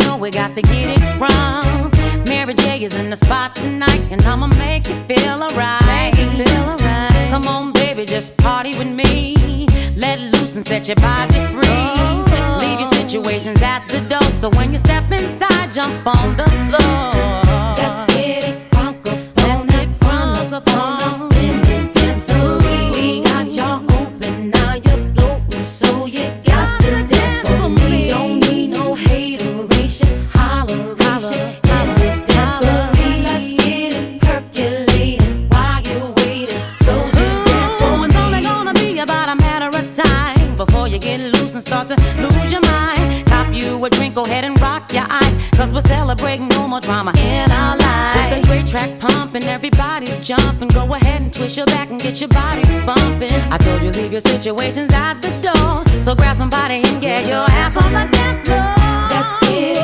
know we got to get it wrong. Mary J is in the spot tonight, and I'ma make you feel alright. Come on, baby, just party with me. Let loose and set your body free. Leave your situations at the door, so when you step inside, jump on the floor. Let's get it crunk up on in this dancery. We got y'all open, now you're floating, so you got to dance for me. Don't need no hateration, holleration in this dancery. Let's get it percolating while you're waiting, so just dance for me. It's only gonna be about a matter of time before you get loose and start to lose your mind. Cop you a drink, go ahead and rock your eyes, cause we're celebrating no more drama in our lives. With a great track pumping, everybody's jumping. Go ahead and twist your back and get your body bumping. I told you leave your situations at the door, so grab somebody and get your ass on the dance floor. Let's get